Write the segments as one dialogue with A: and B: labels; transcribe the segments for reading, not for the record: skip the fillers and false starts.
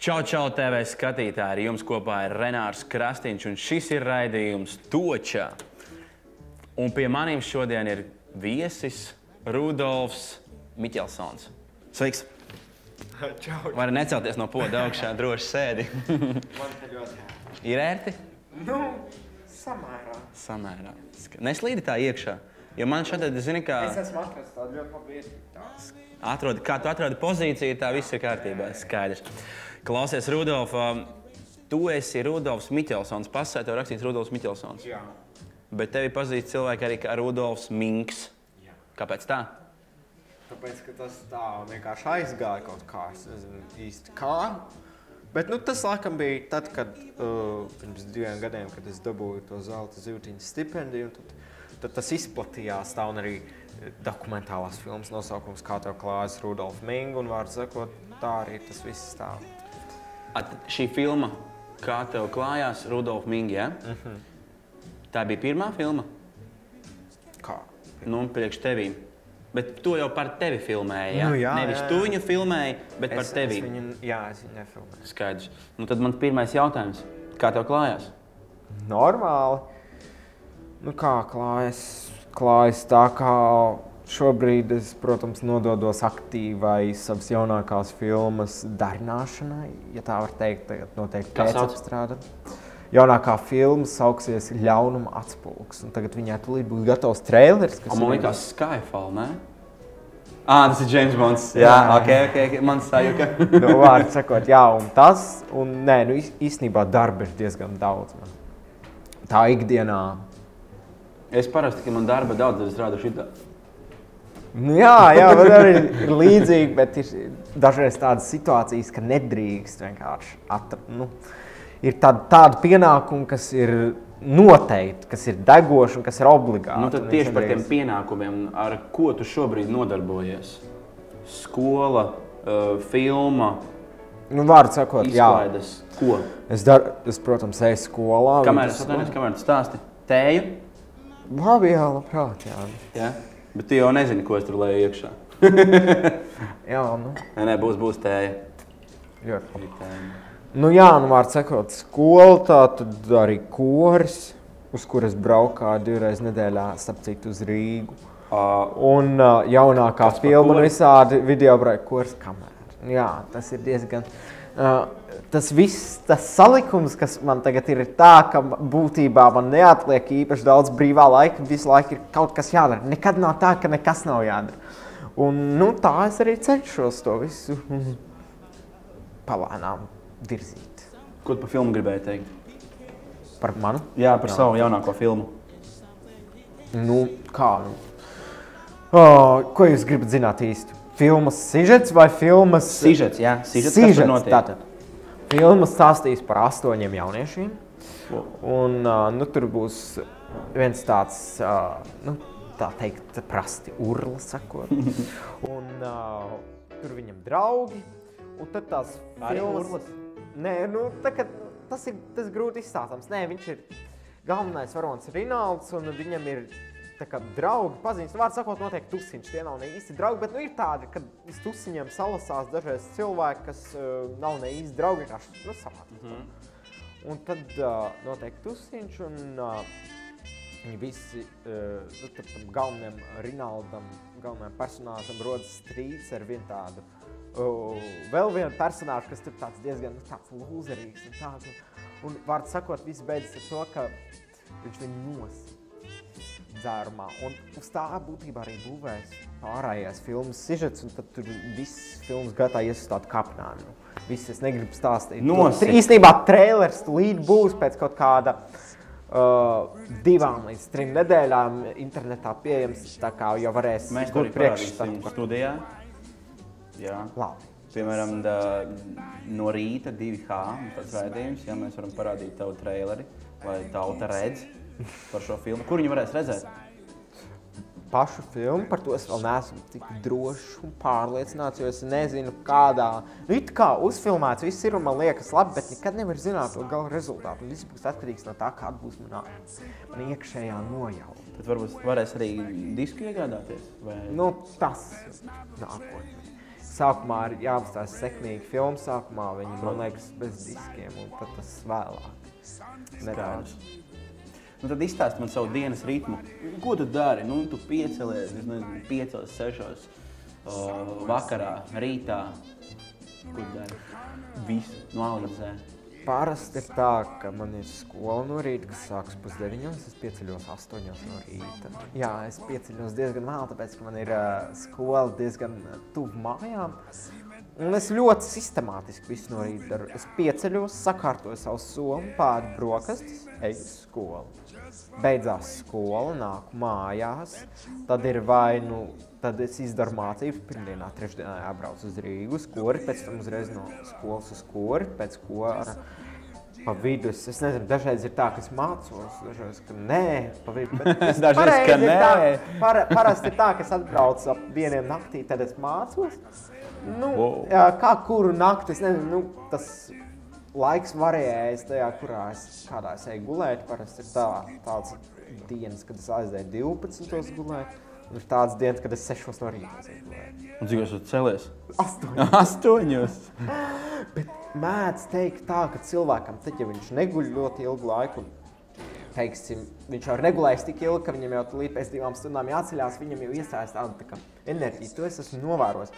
A: Čau, čau, TV skatītāji! Ar jums kopā ir Renārs Krastīņš, un šis ir raidījums Točā. Un pie maniem šodien ir viesis Rudolfs Miķelsons. Sveiks!
B: Čau!
A: Vari necelties no poda augšā, droši sēdi.
B: Man te ļoti
A: Ir ērti?
B: Nu, samērā.
A: Samērā. Neslīdi tā iekšā, jo man šādi, zini, kā...
B: Es esmu atrast tādu ļoti labu vietu.
A: Kā tu atrodi pozīciju, tā viss ir kārtībā, skaidrs. Klausies, Rudolf, tu esi Rudolfs Miķelsons. Pasē tev rakstīts Rudolfs Miķelsons.
B: Jā.
A: Bet tevi pazīst cilvēki arī kā Rudolfs Minks.
B: Jā.
A: Kāpēc tā?
B: Tāpēc, ka tas tā vienkārši aizgāja kaut kā, es nezinu īsti kā. Bet nu, tas laikam bija tad, kad pirms 2 gadiem, kad es dabūju to zelta zivtiņu stipendiju, tad tas izplatījās tā un arī dokumentālās filmas nosaukums Kā tev klājas Rudolf Ming, un vārdu sakot, tā arī tas viss tā.
A: Šī filma Kā tev klājās Rudolf Ming, ja? Tā bija pirmā filma?
B: Kā?
A: Nu, priekš tevīm. Bet to jau par tevi filmēja, ja?
B: Nu, jā,
A: Nevis
B: jā.
A: tu viņu filmēji, bet par tevi.
B: Es viņu nefilmēju.
A: Skaidrs. Nu, tad man pirmais jautājums. Kā tev klājās?
B: Normāli. Nu kā klājas? Klājas tā kā šobrīd es, protams, nododos aktīvai savas jaunākās filmas darināšanai, ja tā var teikt, tagad noteikti pēcapstrādāt. Jaunākā filma sauksies Ļaunuma atspulgs, un tagad viņai tūlīt būs gatavs traileris, kas...
A: Man likās Skyfall, ne? Tas ir James Bonds. Jā, ok, man sajuka.
B: Nu, vārdu sakot, jā, un tas, un nē, nu īstenībā darba ir diezgan daudz man. Tā ikdienā.
A: Es parasti, ka man darba daudz, tad es rādu šitā.
B: Nu jā, man arī ir līdzīgi, bet ir dažreiz tādas situācijas, ka nedrīkst vienkārši ir tāda pienākuma, kas ir noteikti, kas ir degoši un kas ir obligāti.
A: Nu tad tieši par tiem pienākumiem, ar ko tu šobrīd nodarbojies? Skola, filma,
B: Vārdu sakot,
A: izklaides, ko?
B: Es, protams, eju skolā.
A: Kamēr tu stāsti? Tēju?
B: Labi, jā, labprāt, jā.
A: Jā? Bet tu jau nezini, ko es tur leju iekšā.
B: Jā, nu.
A: Nē, būs tēja.
B: Ļoti labi. Nu jā, vārdu sakot, skola, tā tad arī koris, uz kuras braukāju 2 reizes nedēļā, starp citu uz Rīgu. Un jaunākā filma un visādi videobrauki koris kamēr. Jā, tas ir diezgan... Tas viss, tas salikums, kas man tagad ir tā, ka būtībā man neatliek īpaši daudz brīvā laika, visu laiku ir kaut kas jādara. Nekad nav tā, ka nekas nav jādara. Un tā es arī cenšos to visu palēnām virzīt.
A: Ko tu par filmu gribēji teikt?
B: Par manu?
A: Jā, par savu jaunāko filmu.
B: Nu, kā? Ko jūs gribat zināt īsti? Filmas sižets vai filmas...
A: Sižets, jā. Sižets, kas tur notiek?
B: Tātad. Filma stāstīs par 8 jauniešiem. Un tur būs viens tāds, tā teikt, prasti urla sakot. Un tur viņam draugi. Un tad tās filmas... Nē, tas grūti izstāstams. Nē, viņš ir galvenais varonis Rinalds, un viņam ir tā kā draugi pazīst. Vārdu sakot, notiek tusiņš. Tie nav ne īsti draugi, bet ir tādi, kad iz tusiņiem salasās dažreiz cilvēki, kas nav ne īsti draugi, vienkārši samātīt. Un tad notiek tusiņš, un viņi visi, tam galvenajam Rinaldam, galvenajam personāžam rodas strīds ar vienu tādu, vēl vienu personāžu, kas tur tāds diezgan tāds lūzerīgs un tāds. Un vārdu sakot, viss beidzas ar to, ka viņš viņu nosa dzērumā. Un uz tā būtībā arī būvēs pārējās filmas sižets, un tad tur viss filmas gatā ies uz tādu kapnānu. Viss es negribu stāstīt. Īstenībā trailers līdz būs pēc kaut kāda 2 līdz 3 nedēļām internetā pieejams, tā kā jau varēs
A: mēs to arī parādīsim studijā. Jā.
B: Labi.
A: Piemēram, no rīta 2H, tāds raidījums, ja mēs varam parādīt tavu traileri, lai tauta redz par šo filmu. Kur viņi varēs redzēt?
B: Pašu filmu, par to es vēl neesmu tik drošs un pārliecināts, jo es nezinu kādā... It kā uzfilmēts, viss ir un man liekas labi, bet nekad nevar zināt to gala rezultātu. Un viss būs atkarīgs no tā, kāda būs man iekšējā nojauta.
A: Tad varbūt varēs arī disku iegādāties? Vai...
B: Nu, tas nākotnē. sākumā ir jāapstāsta sekmīgi filmu sākumā, viņi, man liekas, bez diskiem, un tad tas vēlāk nerāds.
A: Nu, tad izstāsti man savu dienas ritmu. Ko tu dari? Nu, tu piecelies, es nezinu, 5, 6 vakarā, rītā. Ko tu dari? Visu noalizē.
B: Parasti ir tā, ka man ir skola no rīta, kas sākas 9:30, es pieceļos 8 no rīta. Jā, es pieceļos diezgan vēl, tāpēc, ka man ir skola diezgan tuvu mājām. Un es ļoti sistemātiski visu no rīta daru. Es pieceļos, sakārtoju savu somu, pādu brokastis, eju uz skolu. Beidzās skola, nāku mājās, tad ir tad es izdaru mācības, pirmdienā, trešdienā jābrauc uz Rīgu, uz Kori, pēc tam uzreiz no skolas uz Kori, pēc Kora pa vidu. Es nezinu, dažreiz ir tā, ka es mācos, dažreiz, ka nē, pa vidu, bet
A: dažreiz, ka nē.
B: Parasti ir tā, ka es atbraucu ap 1 naktī, tad es mācos. Nu, kā kuru nakti, es nezinu, tas laiks varējais tajā, kādā es eju gulēt. Parasti ir tāds dienas, kad es aizēju 12 gulēt. Un ir tāds dienas, kad es 6 no rīta eju gulēt.
A: Un cik tu celies?
B: 8. Bet mēdz teikt tā, ka cilvēkam, tad, ja viņš neguļ ļoti ilgu laiku, teiksim, viņš jau ir negulējis tik ilgi, ka viņam jau tūlīt pēc 2 stundām jāceļās, viņam jau iestājas tāda tā kā enerģija. To es esmu novērojis.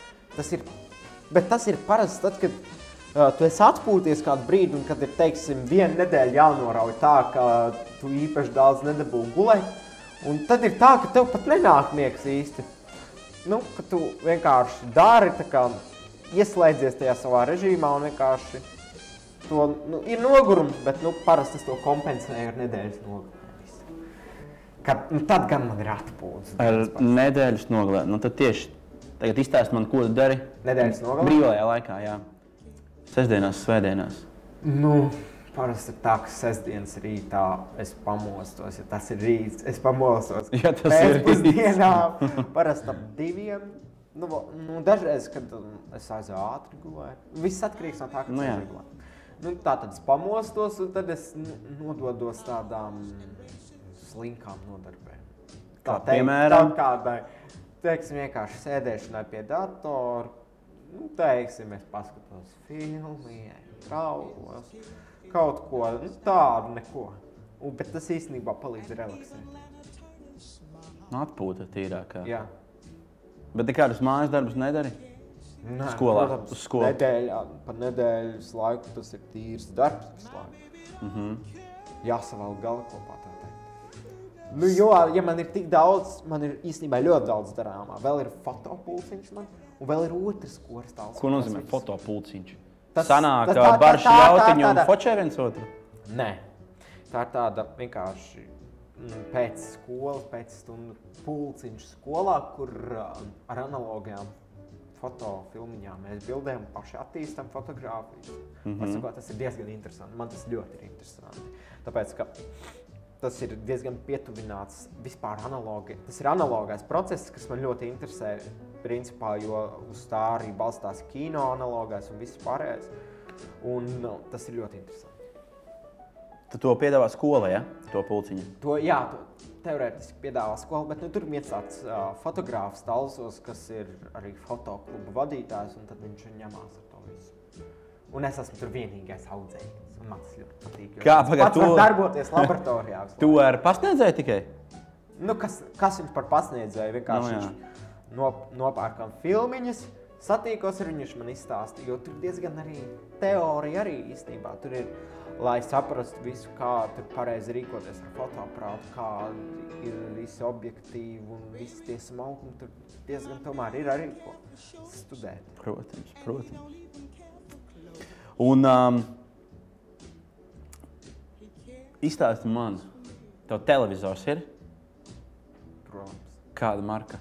B: Bet tas ir parasti tad, kad tu esi atpūties kādu brīdi un kad ir, teiksim, 1 nedēļa jānorauj tā, ka tu īpaši daudz nedabū gulēt. Un tad ir tā, ka tev pat nenāk miegs īsti. Nu, ka tu vienkārši dari, tā kā ieslēdzies tajā savā režīmā un vienkārši to, nu, ir nogurums, bet, nu, parasti es to kompensēju ar nedēļas nogalē. Tad gan man ir atpūtas.
A: Ar nedēļas nogalē. Nu, tad tieši tagad izstāsti man, ko tu dari.
B: Nedēļas nogalē?
A: Brīvajā laikā, jā. Sestdienās, svētdienās.
B: Nu, parasti ir tā, ka sestdienas rītā es pamostos, ja tas ir rīts, es pamostos.
A: Ja tas ir rīts.
B: Pēcpusdienā, parasti ap 2. Nu, dažreiz, kad es aizēju ātri gulēt. Viss atkarīgs no tā, kad es aizēju gulēt. Nu, tātad es pamostos un tad es nododos tādām slinkām nodarbēm.
A: Piemēram?
B: Kādai, teiksim, vienkārši sēdēšanai pie datora. Nu, teiksim, es paskatos filmu, traukos, kaut ko, nu, tādu neko. Bet tas īstenībā palīdz relaksēt.
A: Atpūta tīrākā.
B: Jā.
A: Bet nekādus mājas darbus nedari?
B: Nē,
A: skolā,
B: protams,
A: uz skolu.
B: Pa nedēļas laiku tas ir tīrs darbs visu laiku. Jāsavalk gala kopā, tā teikt. Nu, jo, ja man ir tik daudz, man ir īstenībā ļoti daudz darāmā. Vēl ir fotopulciņš man, un vēl ir otrs koris tāls.
A: Ko nozīmē fotopulciņš?
B: Tas-
A: Sanāk
B: tā-
A: barš
B: tā-
A: ļautiņu un
B: tāda-
A: fočē viens otru?
B: Nē, tā ir tāda vienkārši pēc skolas, pēc stundu pulciņš skolā, kur ar analogajām fotofilmiņām mēs bildējam, paši attīstam fotogrāfijas. Sakot, tas ir diezgan interesanti, man tas ļoti ir interesanti. Tāpēc, ka tas ir diezgan pietuvināts vispār analogi. Tas ir analogais process, kas man ļoti interesē, principā, jo uz tā arī balstās kino analogais un viss pārējais. Un tas ir ļoti interesanti.
A: Tu to piedāvā skola, ja? To pulciņu?
B: To teorētiski piedāvā skola, bet tur ir tāds fotogrāfs Talsos, kas ir arī fotokluba vadītājs, un tad viņš ņemās ar to visu. Un es esmu tur vienīgais audzēknis, un man tas ļoti patīk.
A: Kā, pagad,
B: tu var darboties laboratorijā.
A: Tu ar pasniedzēju tikai?
B: Nu, kas viņš par pasniedzēju? Vienkārši nopērkam filmiņas, satīkos ar viņu, viņš man izstāstīja, jo tur diezgan arī teorija arī īstenībā. Tur ir, lai saprastu visu, kā tur pareizi rīkoties ar fotoaparātu, kādi ir visi objektīvi un visi tie smalkumi, tur diezgan tomēr ir arī ko studēt.
A: Protams. Un izstāsti man, tev televizors ir?
B: Protams.
A: Kāda marka?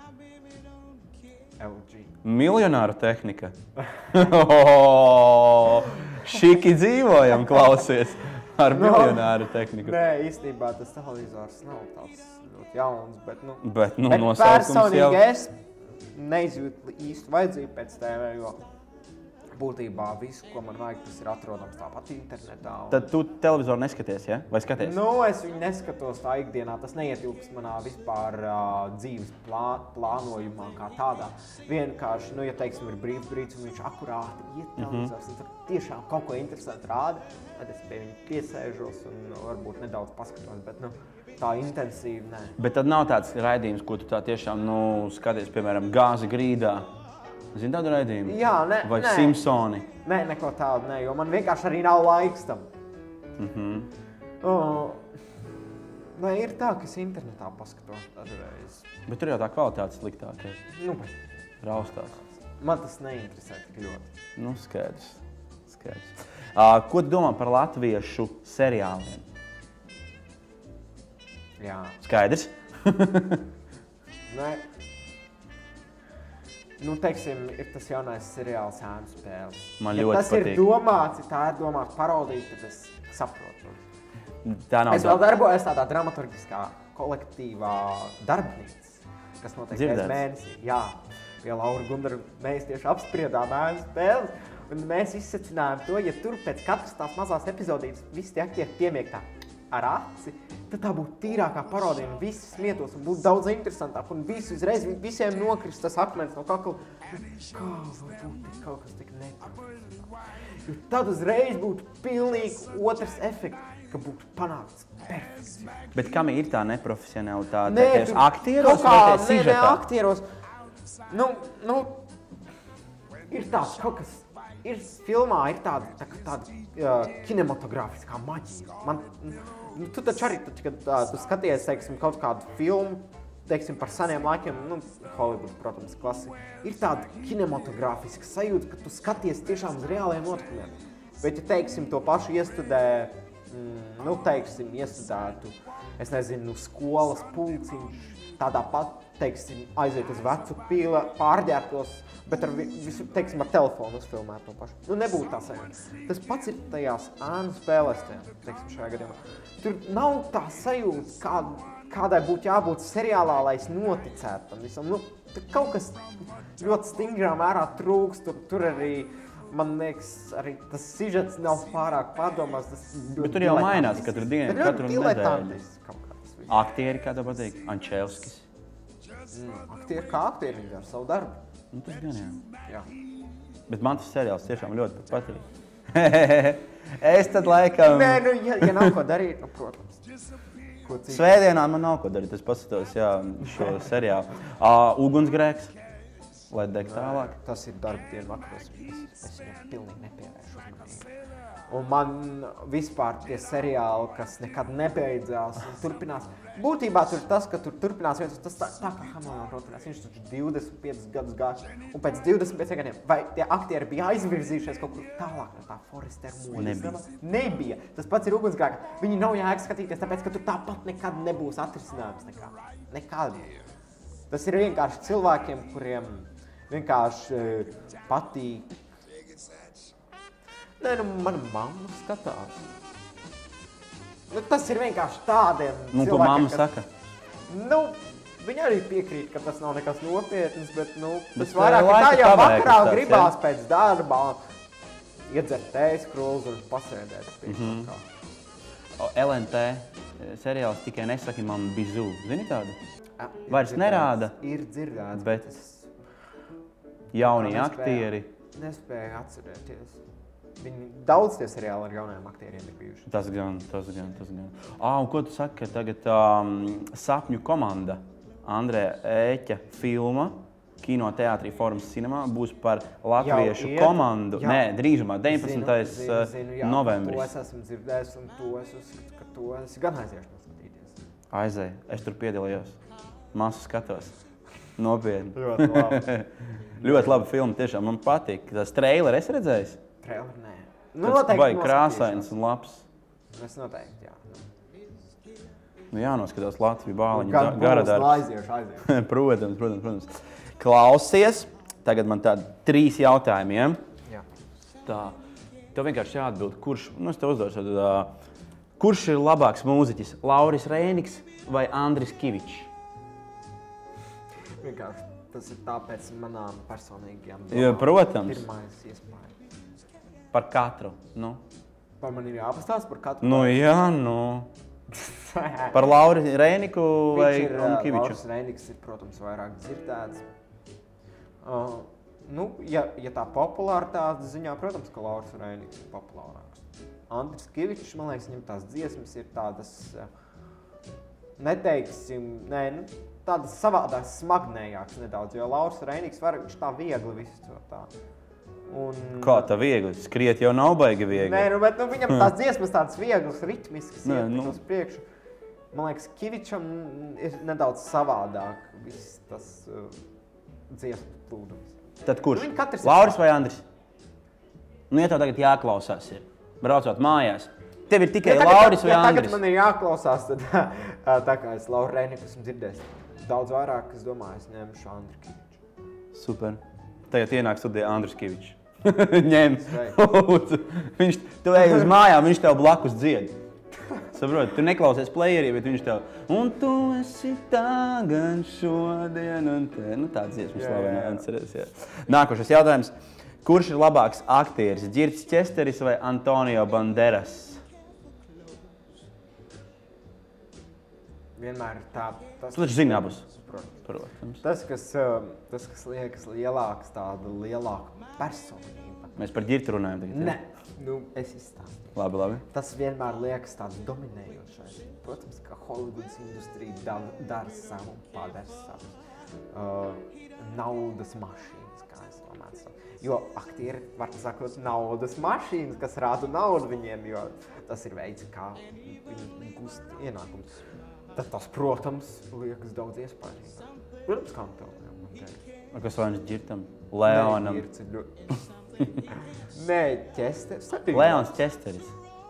B: LG.
A: Miljonāru tehnika. Šiki dzīvojam, klausies, ar miljonāru tehniku.
B: Nē, īstenībā tas televizors nav tāds ļoti jauns, bet
A: Bet
B: personīgi es neizjūtu īstu vajadzību pēc TV, jo būtībā visu, ko man vajag, tas ir atrodams tāpat internetā.
A: Tad tu televizoru neskaties, ja? Vai skaties?
B: Nu, es viņu neskatos tā ikdienā, tas neietilpst manā vispār dzīves plānojumā kā tādā. Vienkārši, nu, ja teiksim, ir brīvs brīdis un viņš akurāti iet televizors, un tad tiešām kaut ko interesanti rāda, tad es pie viņa piesēžos un varbūt nedaudz paskatos, bet, nu, tā intensīvi, nē.
A: Bet tad nav tāds raidījums, ko tu tā tiešām, nu, skaties, piemēram, Gāza grīdā. Zini tādu raidījumu?
B: Jā, ne,
A: vai
B: nē.
A: Simpsoni?
B: Nē, neko tādu, nē, jo man vienkārši arī nav laiks tam. Nē, ir tā, ka es internetā paskatos dažreiz.
A: Bet tur jau tā kvalitāte sliktāka.
B: Nu, bet
A: Raustās.
B: man tas neinteresē tik ļoti.
A: Nu, skaidrs. Ko tu domā par latviešu seriāliem?
B: Jā.
A: Skaidrs?
B: Nē. Nu, teiksim, ir tas jaunais seriāls Ēnu spēles.
A: Man
B: ja
A: ļoti
B: tas
A: patīk.
B: ir domāts, ja tā ir domāts parodīt, tad es saprotu.
A: Tā nav
B: Es vēl darbojos tādā dramaturgiskā kolektīvā darbnīca, kas notiek
A: Dzirdēts.
B: mēnesī. Jā, pie Laura Gundara mēs tieši apspriedām Ēnu spēles, un mēs izsecinājām to, ja tur pēc katras tās mazās epizodītes visi tie aktieri piemiek tā ar aci, tad tā būtu tīrākā parodija un visi smietos un būtu daudz interesantāk un uzreiz visiem nokrist tas akmens no kakla. Kā var būt kaut kas tik neprofesionāls? Jo tad uzreiz būtu pilnīgi otrs efekts, ka būtu panākts perfekts.
A: Bet kam ir tā neprofesionalitāte?
B: Nē,
A: Tajos
B: tur
A: aktieros
B: kaut
A: vai
B: kā,
A: tajā sižetā?
B: aktieros. Nu, ir tāds kaut kas, ir filmā ir tāda kinematogrāfiskā maģija. Tu taču arī, kad tu skaties, teiksim, kaut kādu filmu, teiksim, par seniem laikiem, nu, Hollywood, protams, klasika, ir tāda kinematogrāfiska sajūta, ka tu skaties tiešām uz reāliem notikumiem. Bet, ja, teiksim, to pašu iestudē, nu, teiksim, iestudētu, es nezinu, skolas pulciņš, tādā pat, teiksim, aiziet uz vecu pīli, pārģērbtos, bet ar visu, teiksim, ar telefonu uzfilmēt to pašu. Nu, nebūtu tā sajūta. Tas pats ir tajās Ēnu spēlēs, teiksim, šajā gadījumā. Tur nav tā sajūta, kādai būtu jābūt seriālā, lai es noticētu tam visam. Nu, kaut kas ļoti stingrā mērā trūkst, tur arī, man liekas, arī tas sižets nav pārāk pārdomās.
A: Bet tur jau mainās katru dienu, katru nedēļu. Aktieri, kā tev patīk? Ančevskis.
B: Aktieri kā aktieri, viņi dara savu darbu.
A: Nu, tas gan
B: Jā.
A: Bet man tas seriāls tiešām ļoti patīk. Es tad laikam...
B: Nē, nu, ja nav ko darīt, nu, protams. Ko citu?
A: Svētdienā man nav ko darīt, es paskatos, jā, šo seriālu. Ugunsgrēks, lai deg tālāk.
B: Tas ir darba dienu vakaros, es viņam pilnīgi nepievēršu uzmanību. Un man vispār tie seriāli, kas nekad nebeidzās un turpinās. Būtībā tur tas, ka tur turpinās viens, tas tā kā Hamilton rotinās, viņš tur 25 gadus gājuši. Un pēc 25 gadiem, vai tie aktieri bija aizvirzījušies kaut kur tālāk no tā Forester modes? Nebija. Tas pats ir ugunsgrēkā. Viņi nav jēga skatīties, tāpēc, ka tur tāpat nekad nebūs atrisinājums nekad. Tas ir vienkārši cilvēkiem, kuriem vienkārši patīk. Nē, nu, mana mamma skatās. Nu, tas ir vienkārši tādiem
A: Nu, ko mamma saka?
B: Nu, viņa arī piekrīt, ka tas nav nekas nopietnas, bet, nu, tas
A: Bet
B: vairāk ir
A: laika
B: tā, ja
A: pavēkas
B: vakarā
A: tāds,
B: gribās pēc darba iedzert tējas krūzi un pasēdēt pie kaut kā.
A: LNT seriāls Tikai nesaki man bizu. Zini tādu? Vairs nerāda.
B: Ir dzirdēts,
A: Bet
B: es
A: jaunie
B: nespēju.
A: aktieri.
B: Nespēju atcerēties. Viņi daudz tie seriāli ar jaunajiem aktieriem ir bijuši.
A: Tas gan. Un ko tu saki, ka tagad Sapņu komanda Andreja Ēķa filma Kinoteātrī Forums Cinemā būs par latviešu komandu.
B: Jā.
A: Nē, drīzumā, 19.
B: Zinu, jā,
A: novembris.
B: To es esmu dzirdējis un to es uzskatu, ka to es gan aiziešu noskatīties.
A: Aizēju, es tur piedalījos. Masu skatos. Nopietni.
B: Ļoti labi.
A: Ļoti laba filma, tiešām man patīk. Tas trailer es redzējis?
B: Trailer, nē.
A: Tas baigi krāsains un labs.
B: Es noteikti, jā.
A: Nu jānoskatās Latviju Bāliņa
B: Gan
A: gara
B: būs,
A: darbs.
B: aiziešu.
A: Protams. Klausies, tagad man tādi 3 jautājumiem.
B: Jā.
A: Tā, tev vienkārši jāatbild, es tev uzdošu, kurš ir labāks mūziķis? Lauris Rēniks vai Andris Kivičs?
B: Vienkārši tas ir tāpēc manām personīgajām
A: Jo, protams.
B: Pirmais iespēja.
A: Par katru, nu.
B: Par man ir jāpastāst par katru.
A: Nu, jā, nu. Par Lauri Rēniku vai Kiviču?
B: Lauris Rēniks ir, protams, vairāk dzirdēts. Ja tā populāritātes ziņā, protams, ka Lauris Rēniks ir populārāks. Andris Kivičs, man liekas, viņam tās dziesmas ir tādas, tādas savādākas, smagnējākas nedaudz, jo Lauris Rēniks viņš tā viegli visu to tā.
A: Kā tā viegli? Skriet jau nav baigi viegli.
B: Nē, bet viņam tās dziesmas tādas vieglas, ritmiskas, uz priekšu. Man liekas, Kivičam ir nedaudz savādāk viss tas dziesmu plūdums.
A: Tad kurš? Lauris vai Andris? Nu, ja tev tagad jāklausās ir, braucot mājās, tev ir tikai Lauris vai Andris?
B: Tagad man ir jāklausās, tad tā kā es Lauru Rēniku esmu dzirdējis daudz vairāk, es domāju, es ņemšu Andri Kiviču.
A: Super. Tagad ienāk studijā Andris Kivičs. Ņem. Tu ej uz mājām, viņš tev blakus dzied. Saproti, tu neklausies playerī, bet viņš tev un tu esi tagad šodien un te. Nu, tāds dziesmas slavenā atceries, jā. Nākošais jautājums. Kurš ir labāks aktieris? Ģirds Česteris vai Antonio Banderas?
B: Vienmēr ir tā...
A: Tu taču zini abus.
B: Protams. Tas, kas liekas lielāks, tāda lielāka personība.
A: Mēs par ģirtu runājam tagad.
B: Nē, es izstāstu.
A: Labi.
B: Tas vienmēr liekas tāds dominējošais. Protams, ka Hollywoods industrija dara savu, padara savu. Naudas mašīnas, kā es domāju. Jo aktieri, var sakot, naudas mašīnas, kas rāda naudu viņiem, jo tas ir veids, kā viņi gūst ienākumus. Tad tas, protams, liekas daudz iespējīgāk. Protams, kā Antonijam Banderas.
A: Kas vainas ģirtam? Leonam?
B: Nē, Česteris.
A: Leons Česteris.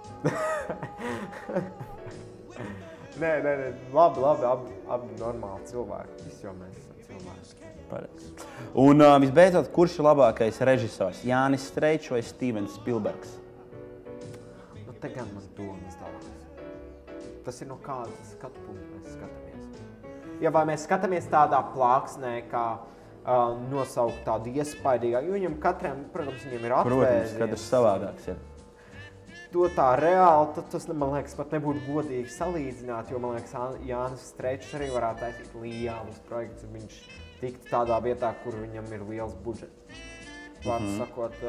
B: Nē, labi, abi normāli cilvēki. Visi jau mēs esam cilvēki.
A: Pareizi. Un visbeidzot, kurš ir labākais režisors? Jānis Streičs vai Stevens Spielbergs?
B: Nu, te gan man domas dalās. Tas ir no kādas skatu punkta mēs skatāmies. Ja vai mēs skatāmies tādā plāksnē, kā nosaukt tādu iespaidīgāku, jo viņam katram, protams, viņiem ir atvēzies.
A: Protams, katrs savādāks, jā.
B: To tā reāli, tad tas, man liekas, pat nebūtu godīgi salīdzināt, jo, man liekas, Jānis Streičs arī varētu taisīt lielus projektus, un viņš tiktu tādā vietā, kur viņam ir liels budžets. Vārds sakot,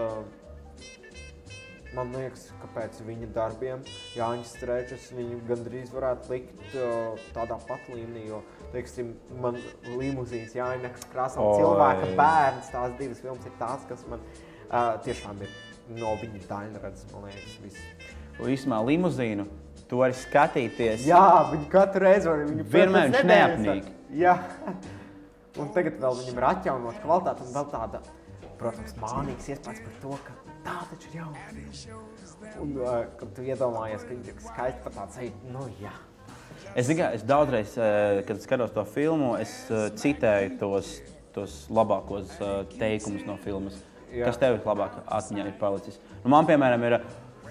B: man liekas, ka pēc viņa darbiem Jānis Streičs viņu gandrīz varētu likt tādā pat līmenī, jo, teiksim, man limuzīns Jāņakas krāsām cilvēka bērns, tās divas filmas ir tās, kas man tiešām ir no viņa daļredzes, man liekas, viss.
A: Īstumā limuzīnu, tu vari skatīties.
B: Jā, viņu katru reizi var, viņu
A: vienmēr viņš neapnīk.
B: Jā, un tagad vēl viņam ir atjaunot kvalitāti un vēl tāda, protams, mānīgs iespējas par to, ka tā taču ir jauna. Un, kad tu iedomājies, ka viņš ir skaisti par tādu ceļu, nu jā.
A: Es daudzreiz, kad skatos to filmu, es citēju tos labākos teikumus no filmas. Jā. Kas tev labāk atmiņā ir palicis? Nu, man, piemēram, ir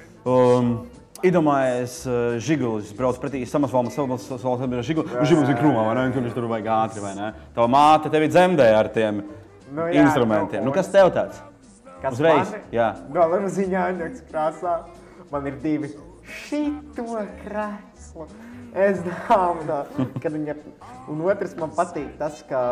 A: iedomājies Žigulis, brauc pretī Samasvalmas Žigulis, un Žigulis ir krūmā, vai ne? Un viņš tur vajag ātri, vai ne? Tava māte tevi dzemdē ar tiem instrumentiem. Nu, kas tev tāds?
B: Kas
A: uzreiz?
B: Mani?
A: Jā.
B: No limuzīņa Jāņakas krāsā man ir divi šito krēslu. Es domāju, kad viņa... Un otrs man patīk tas, ka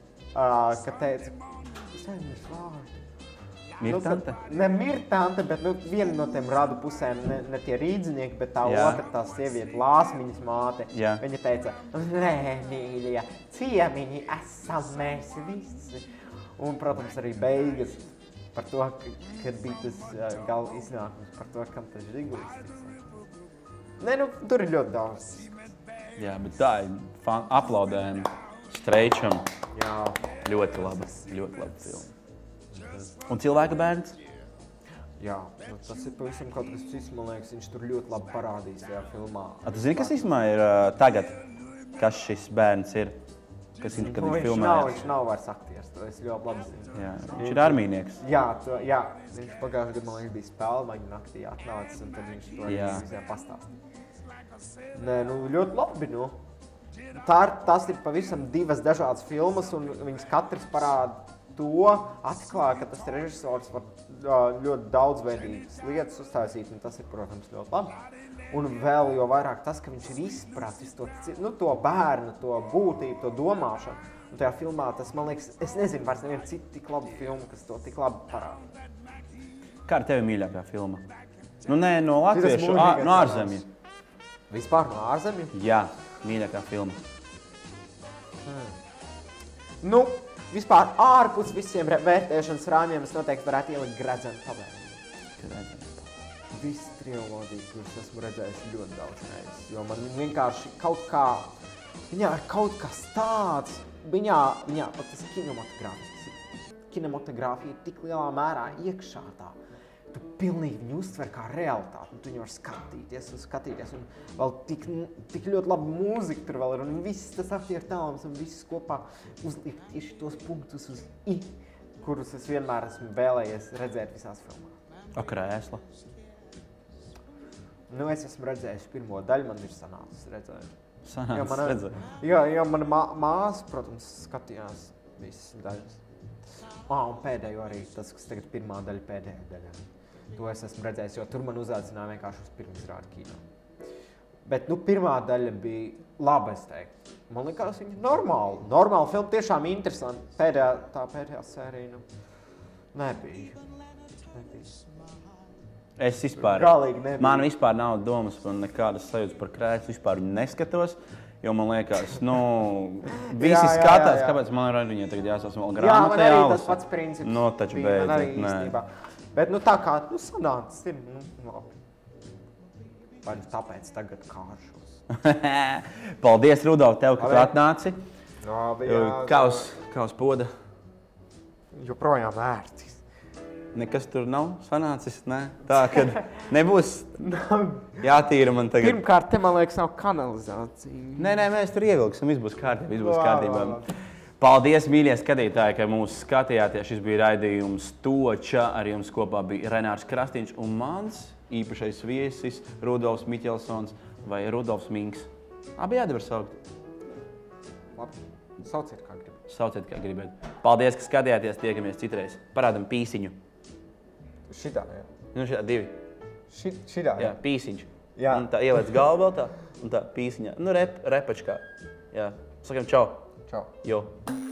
B: teica, es aizmirsu vārdu.
A: Mirtante?
B: Ne Mirtante, bet viena no tiem radu pusēm, ne tie rīdzinieki, bet tā otra, tā sieviete, Lāsmiņas māte.
A: Jā.
B: Viņa teica, nē, mīļie, ciemiņi esam mēs visi. Un, protams, arī beigas par to, kad bija tas gala iznākums, par to, kam tas Žigulis. Nē, nu, tur ir ļoti daudz.
A: Jā, bet tā ir aplaudējumi Streičam.
B: Jā.
A: Ļoti laba filma. Un cilvēka bērns?
B: Jā, nu, tas ir pavisam kaut kas cits, man liekas, viņš tur ļoti labi parādīs tajā filmā.
A: Tu zini, kas īstenībā ir tagad, kas šis bērns ir? Kas viņš, kad viņš filmējās?
B: Viņš nav vairs aktieris, to es ļoti labi zinu.
A: Jā, viņš ir armīnieks.
B: Jā, viņš pagājušajā gadā, man liekas, bija Spēlmaņu naktī atnācis, un tad viņš to arī visiem pastāstīja. Nē, nu, ļoti labi, nu. Tās ir pavisam divas dažādas filmas, un viņas katrs parāda to atklāja, ka tas režisors var ļoti daudzveidīgas lietas uztaisīt, un tas ir, protams, ļoti labi. Un vēl jo vairāk tas, ka viņš ir izpratis to bērnu, to būtību, to domāšanu. Un tajā filmā tas, man liekas, es nezinu vairs nevienu citu tik labu filmu, kas to tik labi parāda.
A: Kā ir tevi mīļākā filma? Nu, nē, no latviešu, no ārzemju.
B: Vispār no ārzemju?
A: Jā, mīļākā filma.
B: Nu, vispār ārpus visiem vērtēšanas rāmjiem es noteikti varētu ielikt Gredzenu pavērumu. Visu trilogiju, kuras esmu redzējis ļoti daudz reizes, jo man vienkārši kaut kā, viņā ir kaut kas tāds, viņā pat tas kinematogrāfija ir tik lielā mērā iekšā tā. Tu pilnīgi viņu uztver kā realitāti, un tu viņu var skatīties, un vēl tik ļoti laba mūzika tur vēl ir, un viss tas aktieru talants, un viss kopā uzliek tieši tos punktus uz I, kurus es vienmēr esmu vēlējies redzēt visās filmās.
A: O, Krēsla?
B: Nu, es esmu redzējis pirmo daļu, man ir sanācis redzēt.
A: Sanācis redzēt?
B: Jā, mana māsa, protams, skatījās visas daļas. Un pēdējo arī, tas, kas tagad pirmā daļa, pēdējā daļā. To es esmu redzējis, jo tur man uzaicināja vienkārši uz pirmizrādi kino. Bet, nu, pirmā daļa bija laba, es teiktu. Man likās, viņa normāli. Normāli filma, tiešām interesanti. Pēdējā sērija, nebija.
A: Es vispār,
B: galīgi nebija.
A: Man vispār nav domas un nekādas sajūtas par Krēslu, vispār viņu neskatos. Jo man liekas, visi skatās, kāpēc man ar viņu tagad jāsās vēl grāmatā jālasa.
B: Jā, man arī tas pats princips.
A: No, taču beidzot,
B: nē. Bet, tā kā, sanācis ir, labi. Vai tāpēc tagad kāršos.
A: Paldies, Rudolf, tev, ka tu atnāci.
B: Labi, jā.
A: Kā uz poda?
B: Joprojām vērts.
A: Nekas tur nav sanācis, ne? Tā, kad nebūs jātīra man tagad.
B: Pirmkārt, te, man liekas, nav kanalizācija.
A: Nē, mēs tur ievilksim, viss būs kārtībā. Paldies, mīļie skatītāji, ka mūs skatījāties. Šis bija raidījums Toča. Ar jums kopā bija Renārs Krastīņš un mans īpašais viesis Rudolfs Miķelsons vai Rudolfs Minks. Abi jādevar saukt.
B: Labi, sauciet kā gribat.
A: Sauciet kā gribat. Paldies, ka skatījāties. Tiekamies citreiz. Parādam pīsiņu.
B: Šitā, jā.
A: Nu, šitā divi.
B: Šitā, jā.
A: Jā, pīsiņš.
B: Jā.
A: Un tā ieliec galvu vēl tā, un tā pīsiņā. Nu, repačkā. Jā. Sakam čau.
B: Čau.
A: Jo.